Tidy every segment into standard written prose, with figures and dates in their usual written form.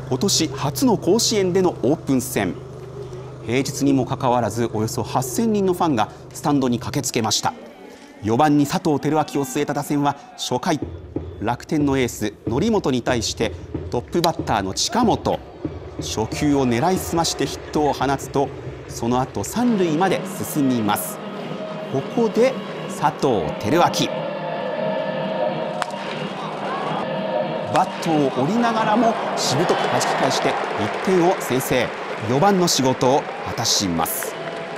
今年初の甲子園でのオープン戦。平日にもかかわらずおよそ8000人のファンがスタンドに駆けつけました。4番に佐藤輝明を据えた打線は初回、楽天のエース則本に対してトップバッターの近本、初球を狙いすましてヒットを放つと、その後三塁まで進みます。ここで佐藤輝明、バットを折りながらもしぶとく弾き返して1点を先制。4番の仕事を果たします。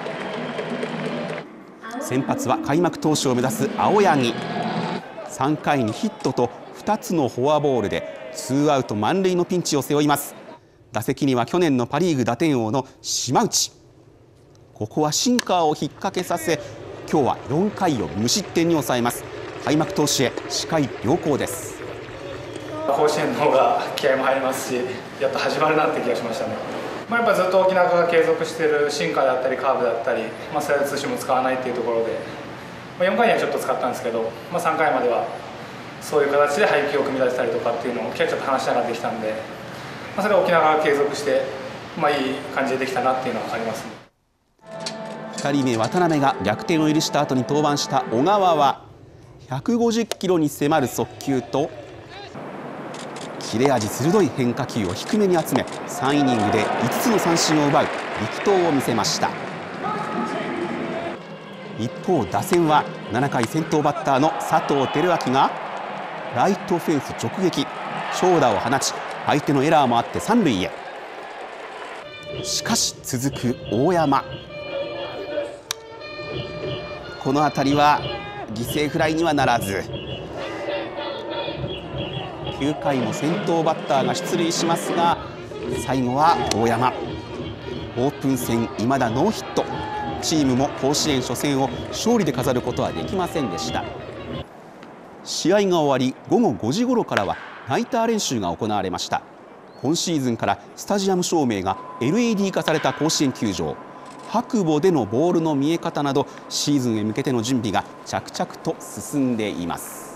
先発は開幕投手を目指す青柳。3回にヒットと2つのフォアボールでツーアウト満塁のピンチを背負います。打席には去年のパ・リーグ打点王の島内。ここはシンカーを引っ掛けさせ、今日は4回を無失点に抑えます。開幕投手へ視界良好です。 甲子園の方が気合も入りますし、やっと始まるなって気がしましたね。やっぱずっと沖縄が継続しているシンカーだったりカーブだったり、スライダーツーシームも使わないっていうところで、4回にはちょっと使ったんですけど、3回まではそういう形で配球を組み立てたりとかっていうのをキャッチャーと話しながらできたんで、それは沖縄が継続して、いい感じでできたなっていうのはありますね。 2人目渡辺が逆転を許した後に登板した小川は150キロに迫る速球と切れ味鋭い変化球を低めに集め、3イニングで5つの三振を奪う力投を見せました。一方打線は7回先頭バッターの佐藤輝明がライトフェンス直撃、長打を放ち相手のエラーもあって三塁へ。しかし続く大山、この当たりは犠牲フライにはならず、9回も先頭バッターが出塁しますが、最後は大山。オープン戦未だノーヒット。チームも甲子園初戦を勝利で飾ることはできませんでした。試合が終わり午後5時ごろからはナイター練習が行われました。今シーズンからスタジアム照明が LED 化された甲子園球場。白母でのボールの見え方などシーズンへ向けての準備が着々と進んでいます。